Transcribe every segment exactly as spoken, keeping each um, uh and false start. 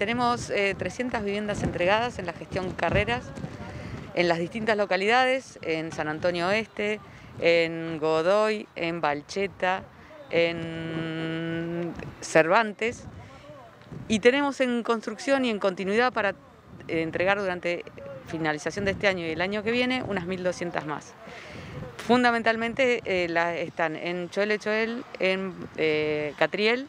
tenemos eh, trescientas viviendas entregadas en la gestión Carreras, en las distintas localidades, en San Antonio Oeste, en Godoy, en Balcheta, en Cervantes, y tenemos en construcción y en continuidad para entregar durante finalización de este año y el año que viene unas mil doscientas más. Fundamentalmente eh, la, están en Choel Choel, en eh, Catriel,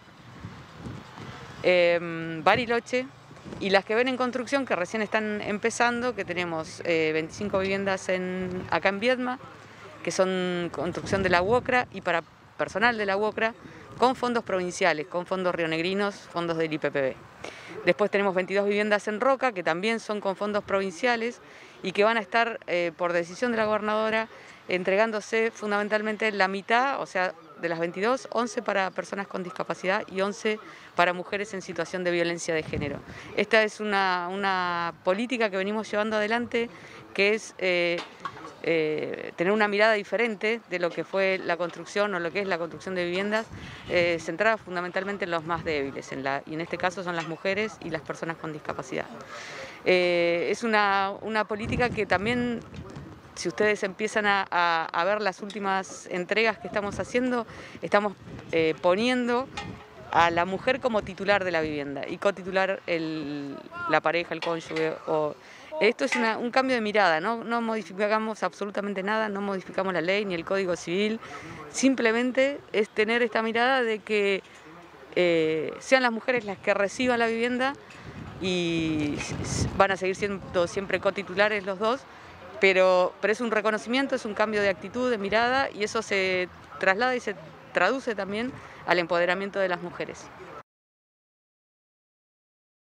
eh, Bariloche, y las que ven en construcción, que recién están empezando, que tenemos eh, veinticinco viviendas en, acá en Viedma, que son construcción de la UOCRA y para personal de la UOCRA, con fondos provinciales, con fondos rionegrinos, fondos del I P P B. Después tenemos veintidós viviendas en Roca, que también son con fondos provinciales y que van a estar, eh, por decisión de la gobernadora, entregándose fundamentalmente la mitad, o sea, de las veintidós, once para personas con discapacidad y once para mujeres en situación de violencia de género. Esta es una, una política que venimos llevando adelante, que es eh, eh, tener una mirada diferente de lo que fue la construcción o lo que es la construcción de viviendas, eh, centrada fundamentalmente en los más débiles, en la, y en este caso son las mujeres y las personas con discapacidad. Eh, es una, una política que también, si ustedes empiezan a, a, a ver las últimas entregas que estamos haciendo, estamos eh, poniendo a la mujer como titular de la vivienda y cotitular el, la pareja, el cónyuge. O, esto es una, un cambio de mirada, ¿no? No modificamos absolutamente nada, no modificamos la ley ni el Código Civil, simplemente es tener esta mirada de que eh, sean las mujeres las que reciban la vivienda y van a seguir siendo siempre cotitulares los dos, Pero, pero es un reconocimiento, es un cambio de actitud, de mirada, y eso se traslada y se traduce también al empoderamiento de las mujeres.